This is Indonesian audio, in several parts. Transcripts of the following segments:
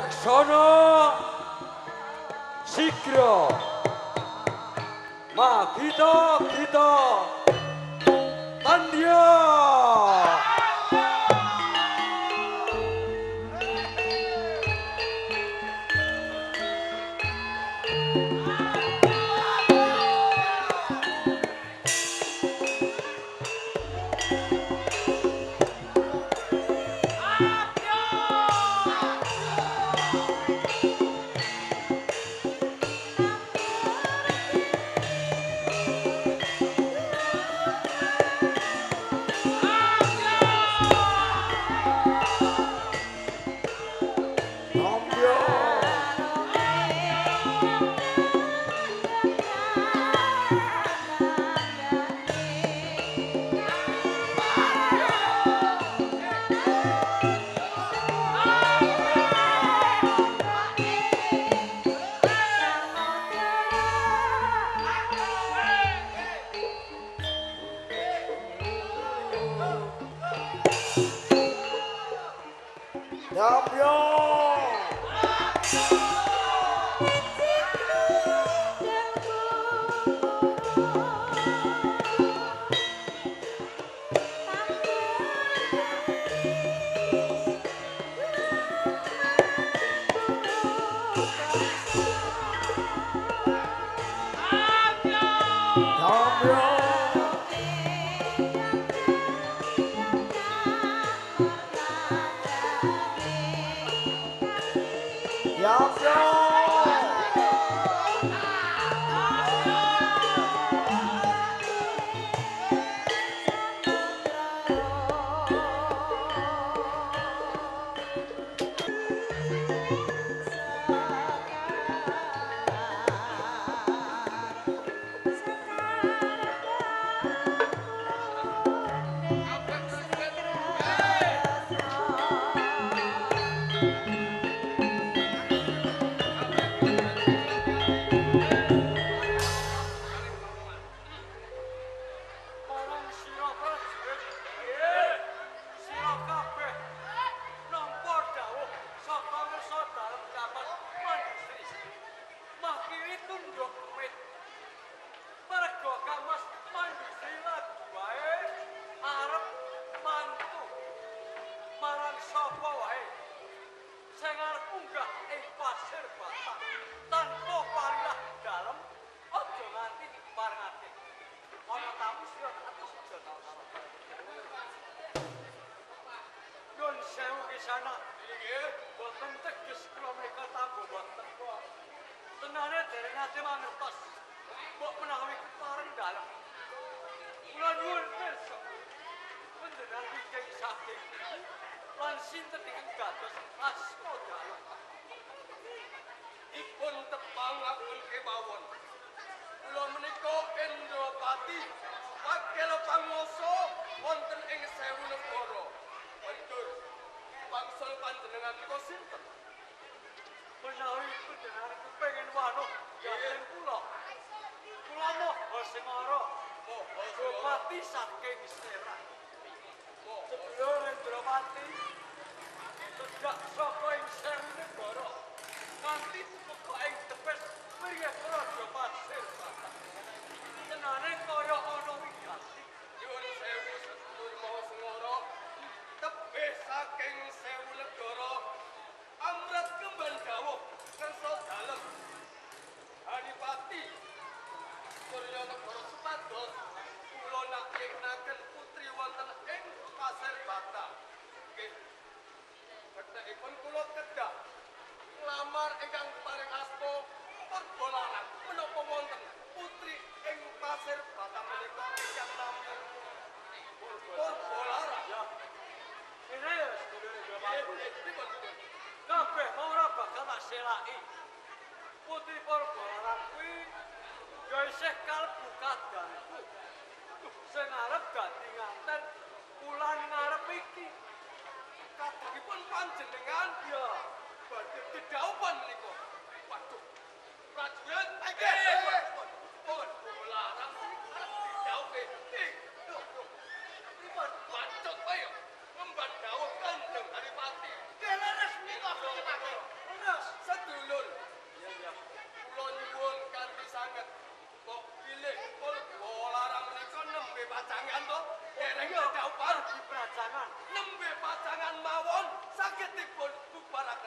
Laksana Sigra Magita Gita Tandya.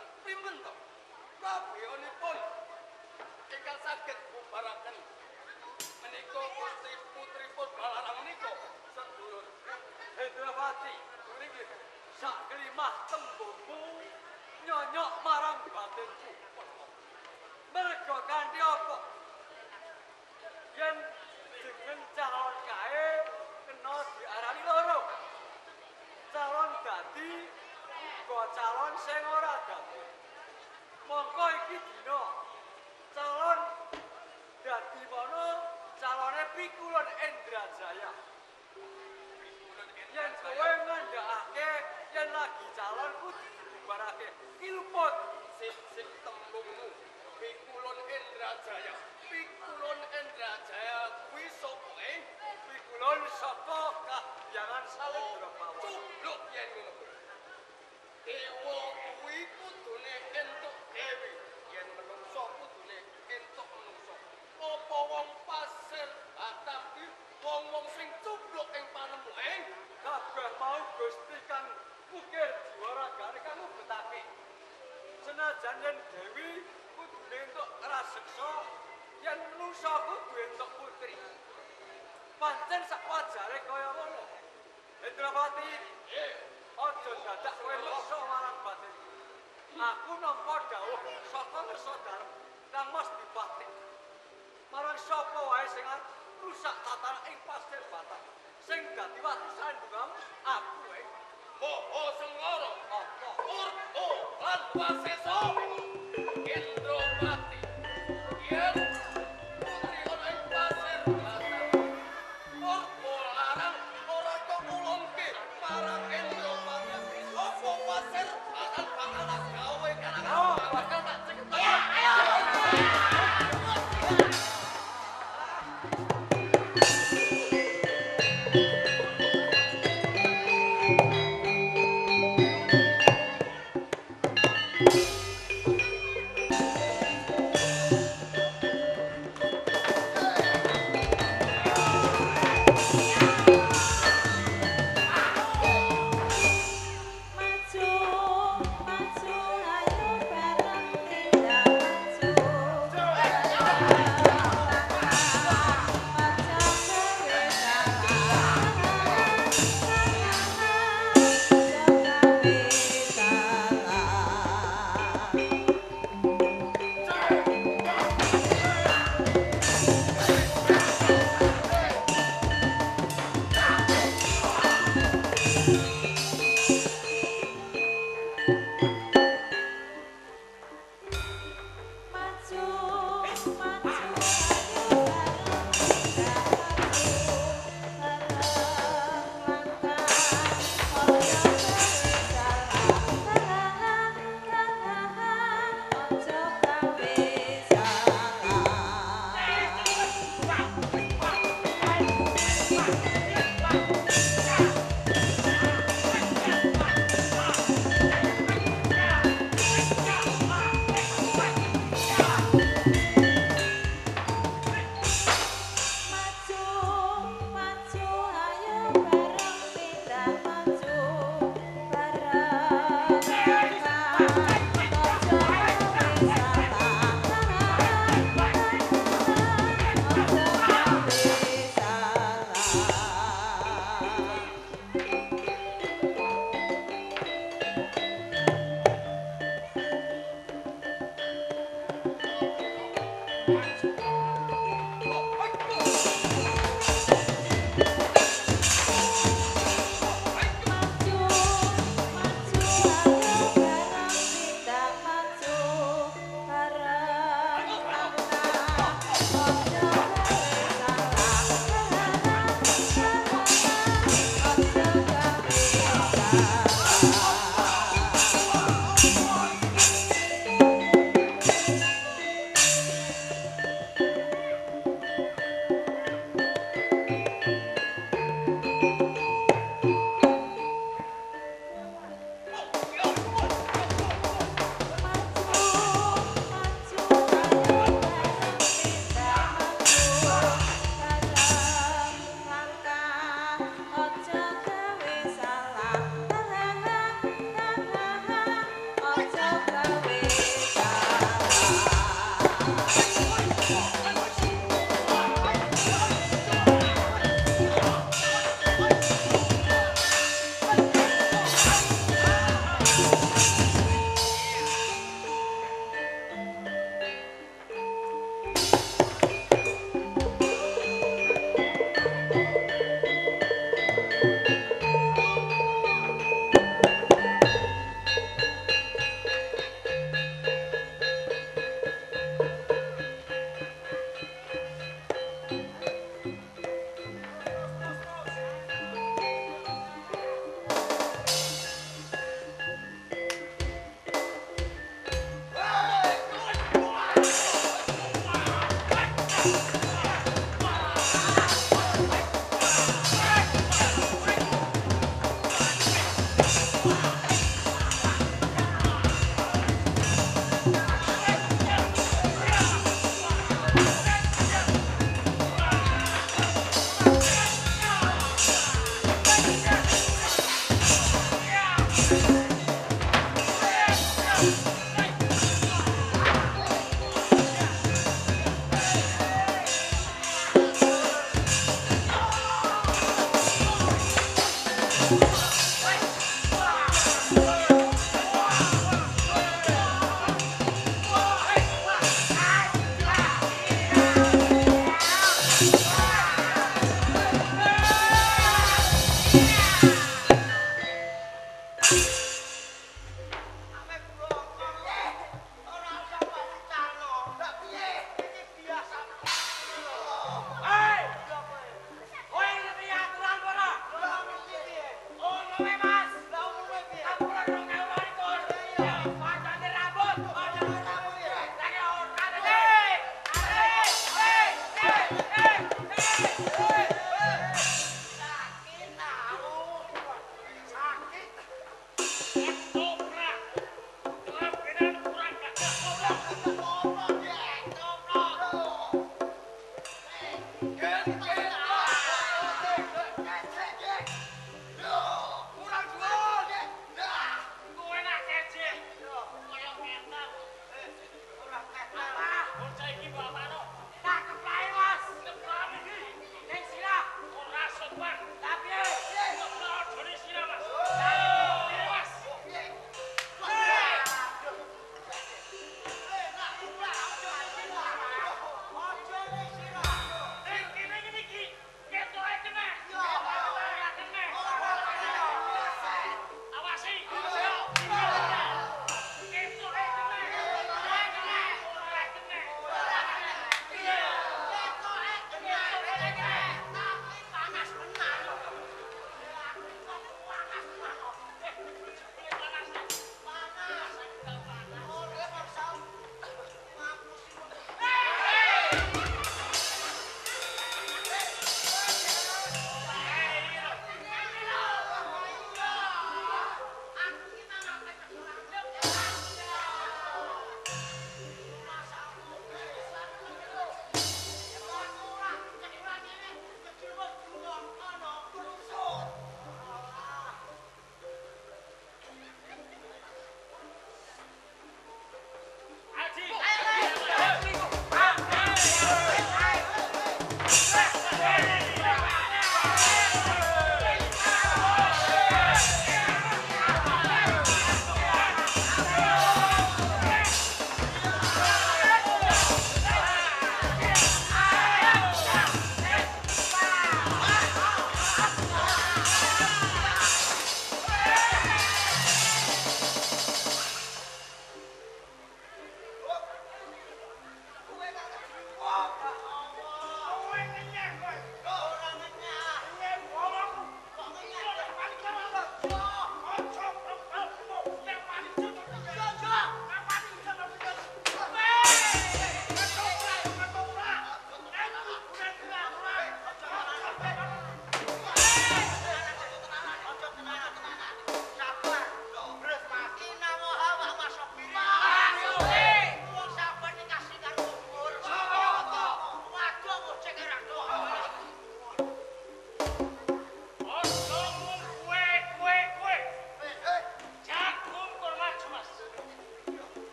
bubaraken primen to? Prabeyanipun ingkang saged bubaraken menika Gusti putripun Balarang menika sedulur Hendrawati, nggih. Sak kelimah tembungmu nyonyok marang batinku. Merga kanthi apa? Yen jeneng calon kae kena diarani loro. Calon dadi uga calon sing ora dadi. Mongko iki dina calon dadi mono calone Pikulun Indrajaya. Yen kowe ngandhakake yen lagi calon kudu dibubarake ilput sip tembungmu Pikulun Indrajaya. Pikulun Indrajaya kuwi sapa Pikulun saka Kahyangan Salendrawati. Cubluk yen ngono kuwi. Dewa kuwi kudune entuk dewi, yen menungso kudune entuk menungso. Apa wong pasir Batam ki wong-wong sing cubluk ing panemu Kabeh mau Gusti kang ukir jiwaragane kang betake. Senajan yen dewi kudune entuk raseksa, yen menungso kudu entuk putri. Pancen sak wajare kaya ngono. Hendrawati, aja dadak kowe leksa marang batinku. Aku nampa dawuh saka ngersa dalem Kang Mas Dipati. Marang sapa wae sing arep rusak tatanan ing pasir Batam. Sing dadi warisan bungam aku wae. Moho Sengara Apa? Urto lan Wasesa Indropati yen putri ana ing pasir Batam Urto larang ora kok ulungke marang Indropati apa pasir Batam bakal gawe karangan bakal tak ceketi ayo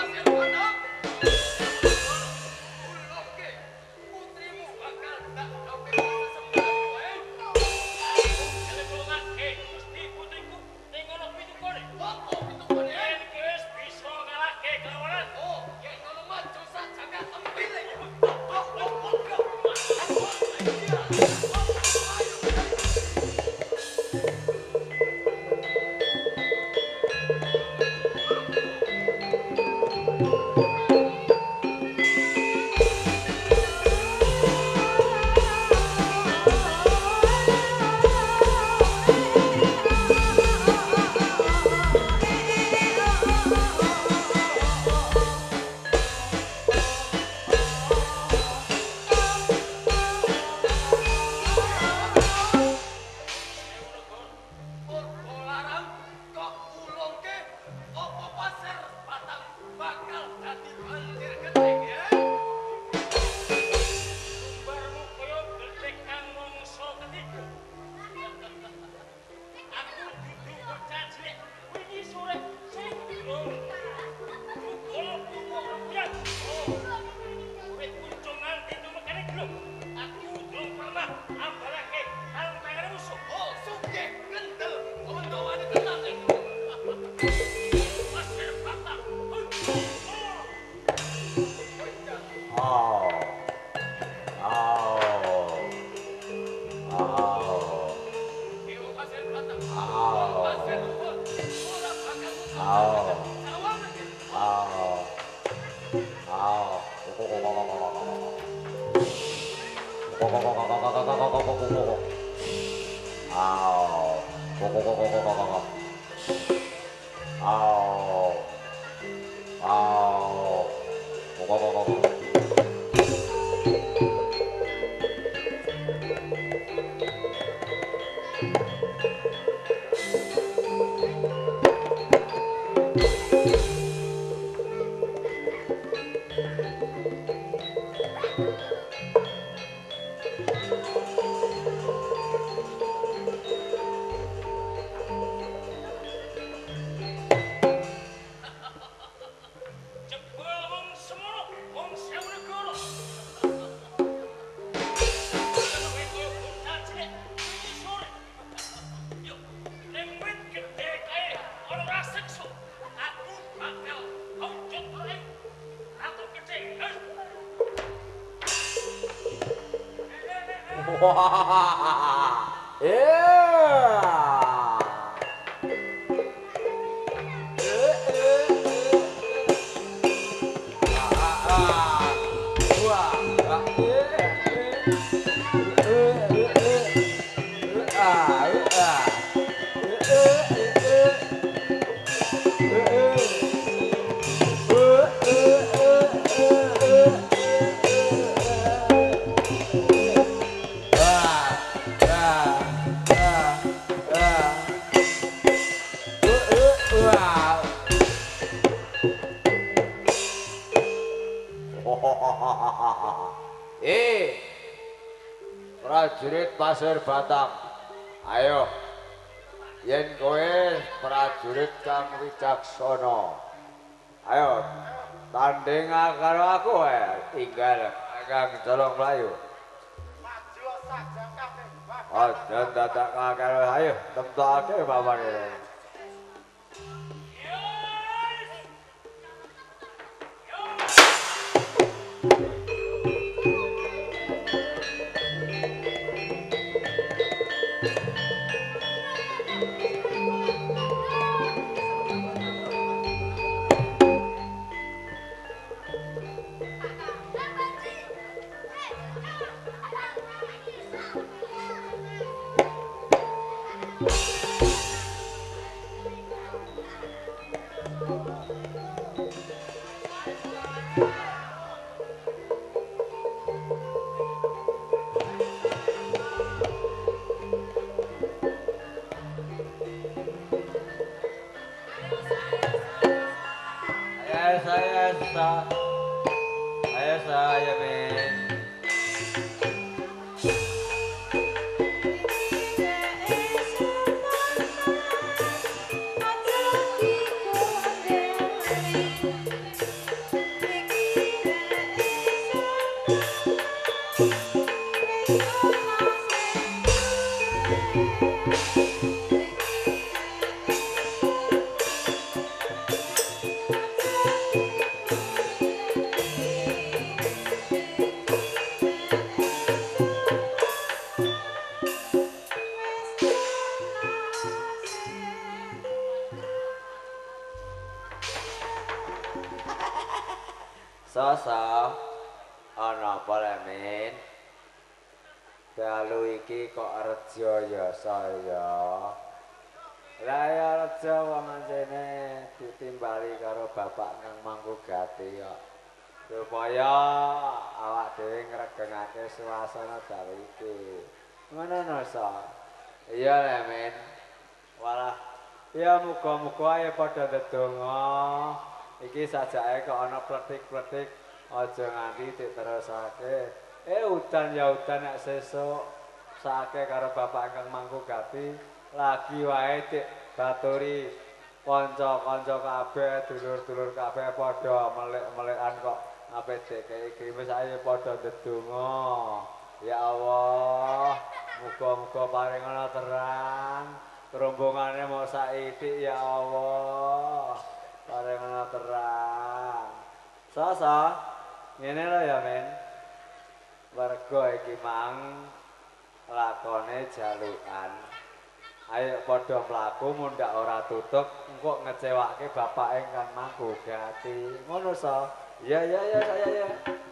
Pasir Batang. Uloke, putrimu bakal tak gawe sesembahan kowe. Ngelungake Gusti putriku ning ngono pitukone. Apa pitukone? Yen wis bisa ngalahke kelawanan. Oh, yen ngono maju sajaga empile. Urbo larang kok ulungke apa Pasir Batang bakal dadi banjir gething ya. Sumbarmu kaya gethek kang mangsa ketiga. Aku dudu bocah cilik wingi sore sing durung. Kalau pupuk rupiah. Urip kuncung nganti tumekane gluk. Aku durung pernah ambalake karo tangane musuh. Oh, sugih kendel kondowane tenang. Pasir Batang. Oh. Dewa Pasir Batang. Oh. Pasir Rumput. Ora bakal Oh. sawang iki. Jebul wong semono, wong sewu negara. Kowe koyo bocah cilik wingi sore. Yuk, ning wit gedhe kae ana raseksa. Aku bakal onjot ing ratu gedhe. Prajurit Pasir Batang, ayo, yen kowe prajurit kang wicaksana, ayo tanding karo aku tinggal kang Colong Melayu. Maju saja kabeh. Aja dadak karo ayo temtokake papane. Saya men. Sasa ana apa le Min? Dalu iki kok rejo ya saya. Lah ya rejo wong ancene ditimbali karo bapak nang Manggugati kok. Supaya awak dhewe ngregengake suasana dalu iki. Ngono no sa. Iya le Min. Walah ya muga-muga ae padha ndedonga. Iki sajake kok ana pletik-pletik aja nganti diterusake. Udan ya udan nek sesuk sake karo bapak Kang Manggugati lagi wae dik baturi kanca-kanca kabeh, dulur-dulur kabeh padha melik-melikan kok ape dik krimis ae padha ndedonga. Ya Allah, muga-muga paringana terang. Rombongane mau saithik ya Allah. Paringana terang. Sasa, ngene lho ya, Men. Warga iki mang lakone jalukan. Ayo padha mlaku mundak ora tutuk, engko ngecewake bapak Kang Manggugati. Ngono sa? Ya saya ya.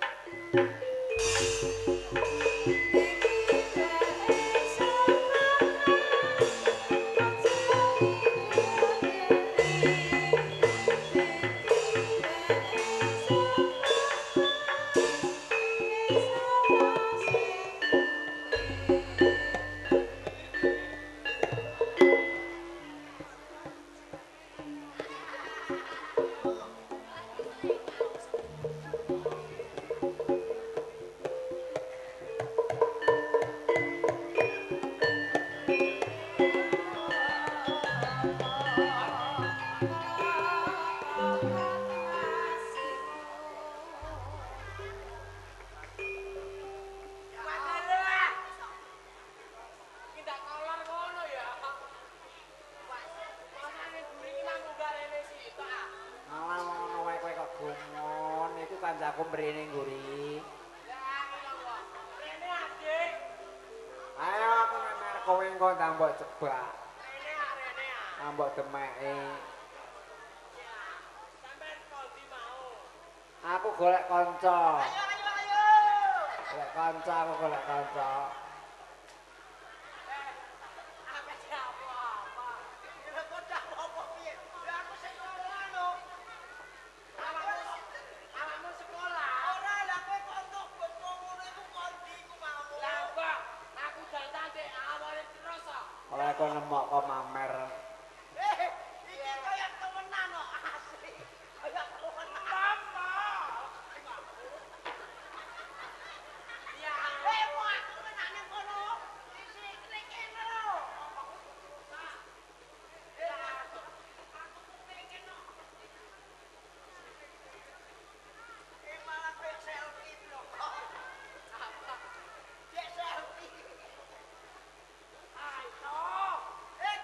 Kancaku mrene ngguri. Rene adik. Ayo aku ngemer kowe engko ndang mbok cebak. Rene. Mbok demeki. Sampeyan kondi mau. Aku golek kanca. Ayo. Golek kanca, aku golek kanca. Apa siapa? Kira kocak apa piye? Ya aku sing ngono. Awakmu sekolah. Ora lah kowe kontok bocah ngono iku kondi iku mau. Lah kok aku dandan dek awale terus kok. Ora kok nemok kok mamer. Iki kaya temenan kok asli. Kaya temenan. Apa? Ya, mau aku menane kono. Isi kene lho. Aku pengen no. Malah pengen selfie lho. Apa? Cek selfie. Ayo.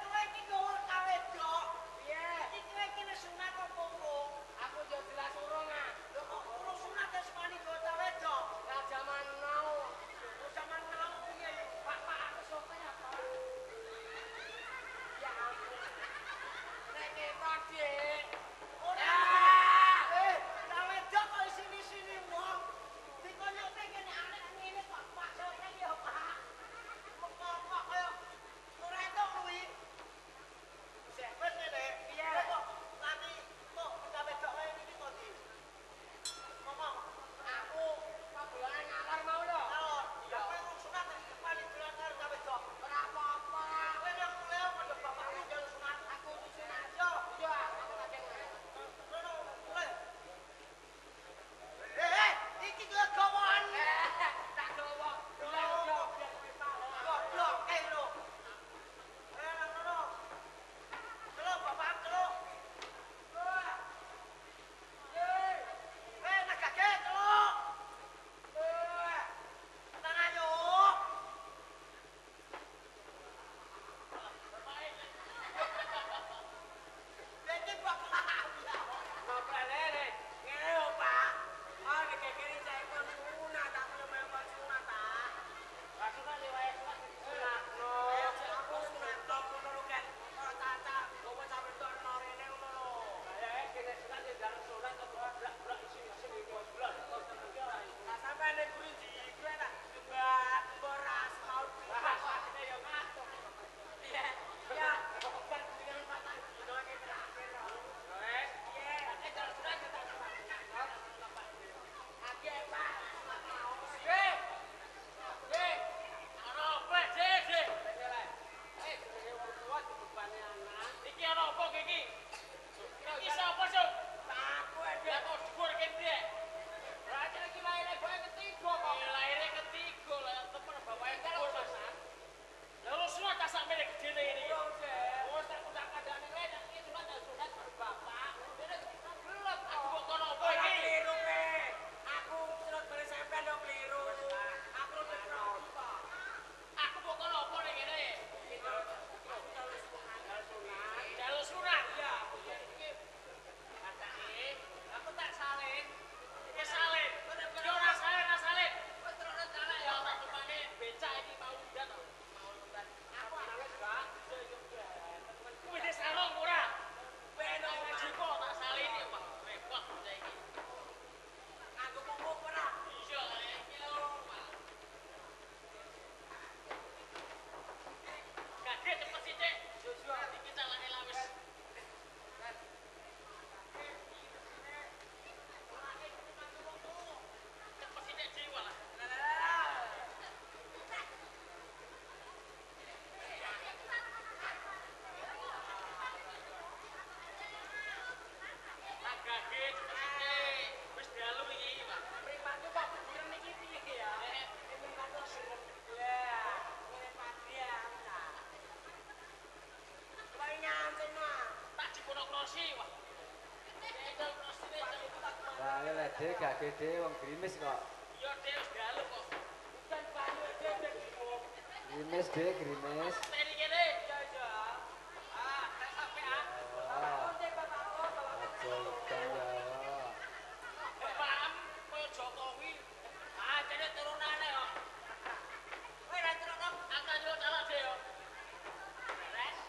Dek gak gede wong grimis kok. Iya, Dek, wis dalu kok. Bukan banyu aja, Dek. Grimis Dek, grimis. Teni kene. Iya, iya. Ah, saya sampai ah. Oh. Cek bapakku, bapakku. Aja ikan ya. Paham koyo Jokowi. Ah, jane turunane kok. Weh, ra turun dong. Aku yo salah deh yo. Res.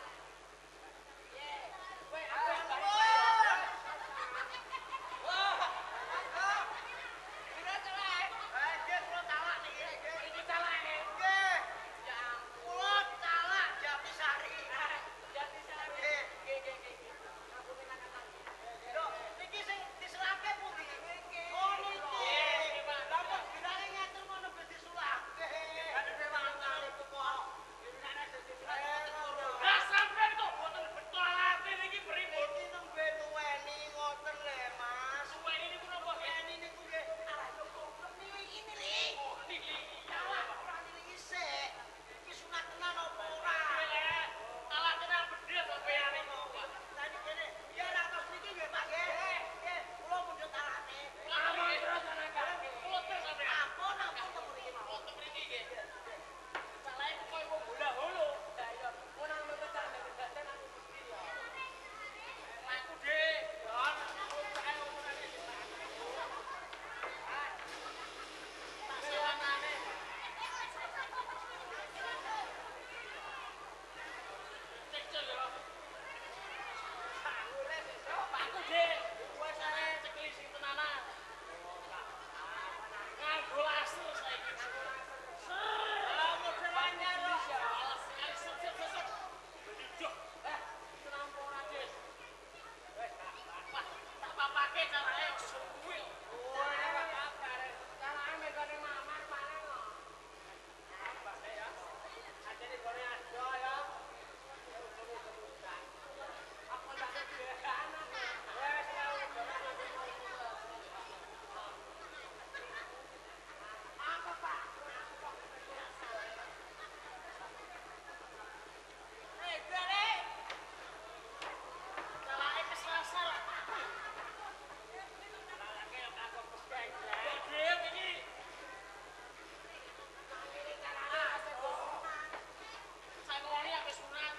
Weh, aku yang balik. Wah. Kira celah. Dia perlu talak nih. Iki salah e. Nggih. Ya ampun, talak Jatisari. Jatisari. Nggih. Aku minangkan. Lho, niki sing diselake pundi? Oh, niki. Lah kok dirane ngatur ngono ge disulake. Ada dewangan iku kok. Dirane disulake turun. Lah sampean kok boten betul alate niki pripun? Iki nembe nuweni ngoten le, Mas. Suwene niku napa nggih? Nuweni niku nggih arah yo goblok ini li. Oh, niki. Talak ora nili isik. Iki sunat tenan apa ora? Talak tenan bedhe sampean niku. Tadi kene, ya ra tos niki nggih, Pak nggih. Nggih, kula mundhut talake. Ampun terus anak. Kula terus sampean. Ampun temu mriki mawon. Foto mriki nggih. Salahe koyo wong bola holo. Lah iya, ora ngono ta nek dadan aku mesti ya. Aku Dik. Cek yo. Aku Dik. Wes are cekli sing tenanan. Nganggo laser saiki. Ah, model anyar kok. Alas sekali set. Beduh. Kenapa ora, Des? Tak papake carane suwi. Oh, ora kabar. Carane megane mamar paling kok. Apa ya? Ajane gone aja ya. Aku tak ada anak. Wes tau apa, Pak? Gale. Carane kesasar. Lagi yang aku peskai. Dik iki. Saya ngomongnya habis sunat.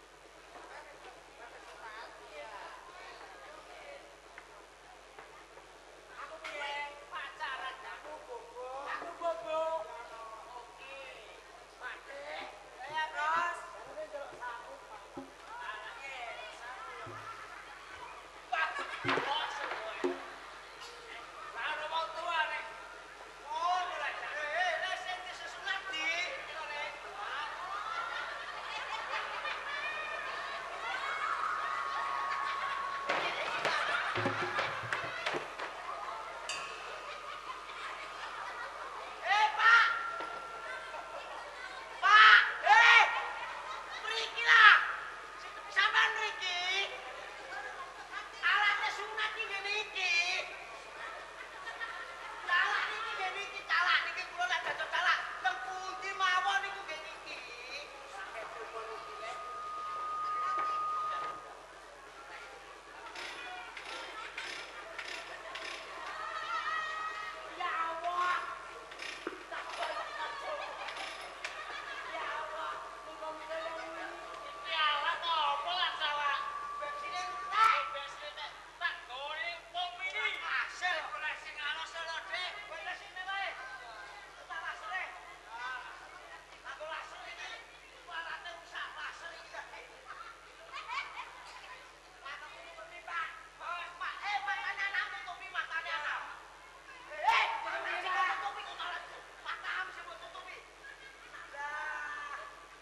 Aku piye? Pacaran aku bobo. Aku bobo. Oke. Pade. Ya, Bros. Ini delok samu, Pak. Anake samu. Wah, sekoe. Lah ora mau tua nek. Oh, mulai. Lah sing disesunat di. Kira nek. Pak! Pak! Mriki lah. Sampeyan mriki. Alate sunat iki ngene iki. Calak niki nggih niki, calak niki kula lek dados calak. Teng pundi mawon niku nggih niki. Sampai umur iki lek. Ya Allah. Tak koyo kacau. Ya Allah, muga-muga yang ini Iki alat apa lah salah. bersine entek. Biasane tak gawe wong mini. Hasil oleh sing anu selo, Dik. Kowe sini wae. Tak lasere. Aku laser iki. Walate rusak laser iki. Aku tutupi, Pak. Pak, Pak, matanya anakmu tutupi matanya anak. Matanya tutupi kok malah matamu sing mbok tutupi. Lah.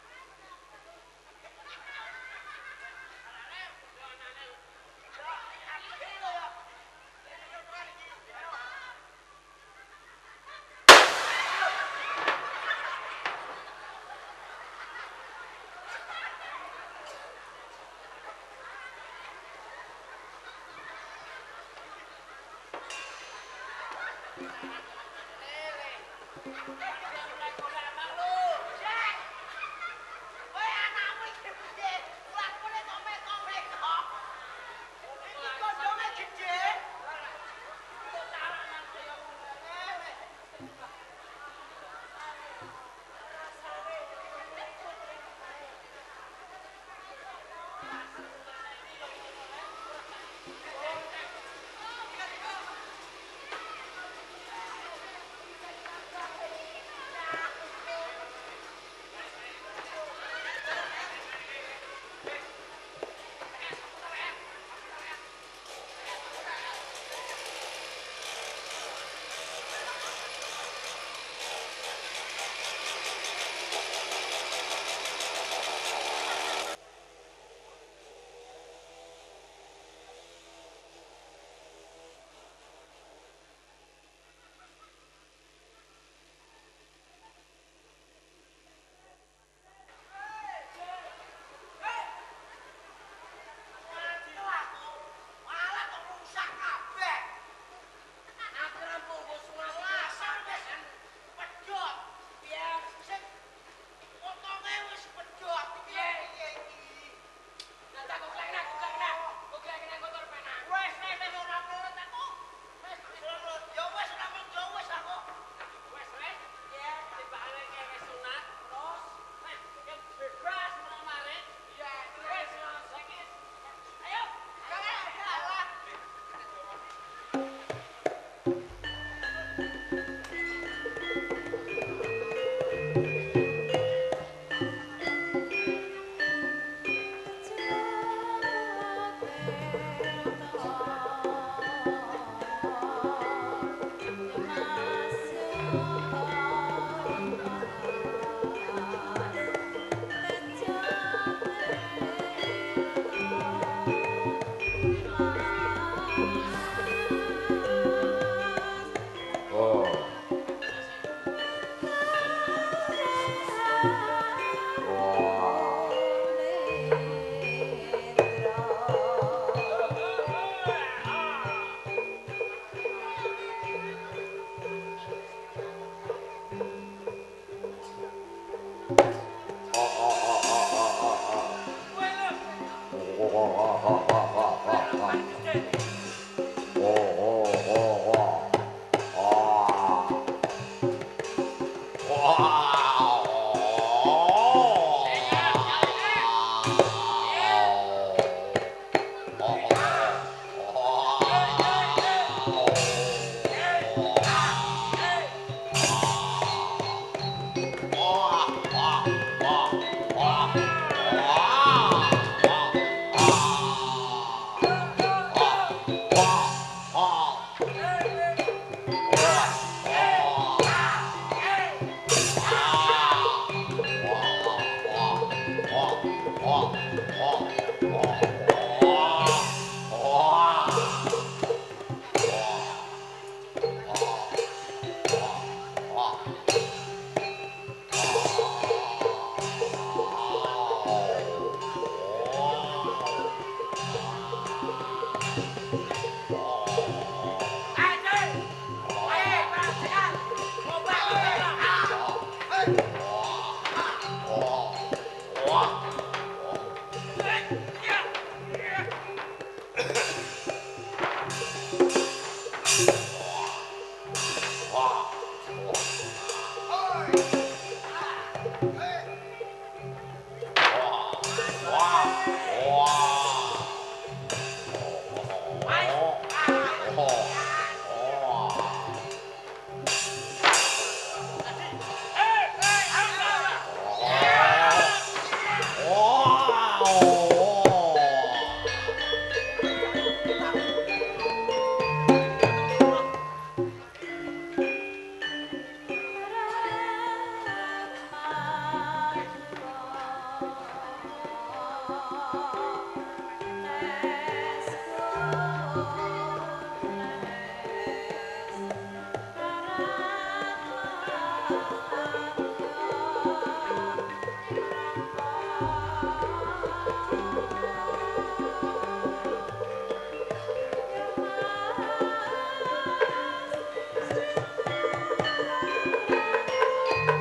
Arek, donane. Yo, aku iki lho yo. Ini terus iki. Ayo. Kowe anakmu iki piye? Lakune kok mek-mek kok. Iki kondome gede.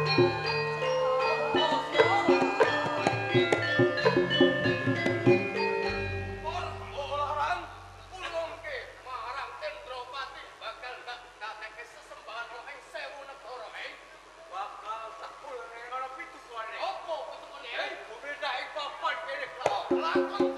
Bakal tak pulih ning ana pitu kuwi. Apa pitukane? Hei, bumi tak papan kene kok. Lakon